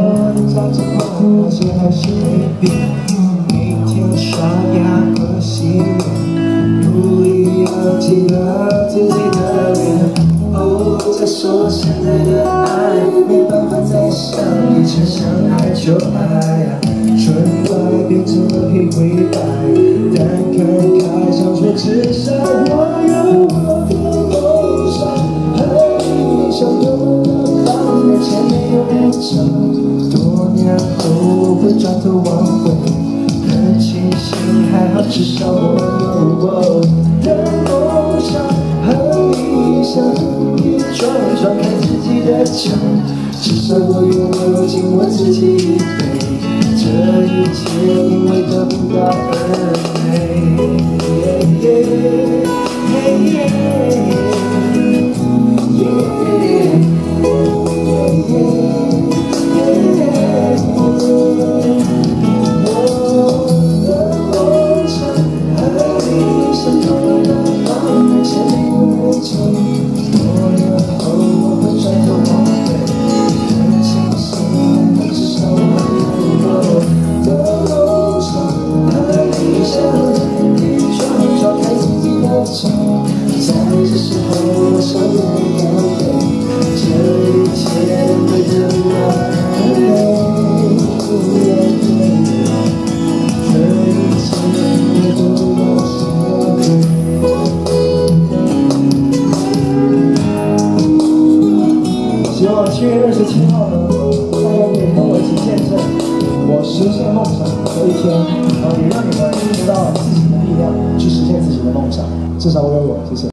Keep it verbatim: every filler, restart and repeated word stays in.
长之后那些还是没变，每天刷牙和洗脸，努力要记得自己的脸。哦，再说现在的爱没办法再像以前相爱就爱啊，纯白变成了黑灰白，但看开想说至少我有我的梦想，和你相拥的画面前没有人唱，多年后会转头往回，很庆幸还好至少我有我的梦想和理想，一撞撞开自己的枪，至少我有我尽我自己一杯，这一切因为得不到而美。在这时候，我想要告别，这一切会得到很美。这一切会得到很美。希望七月二十七号呢，大家可以跟我一起见证我实现梦想的一天，呃，也让你们知道自己的力量去实现自己的梦想。至少我有我，谢谢。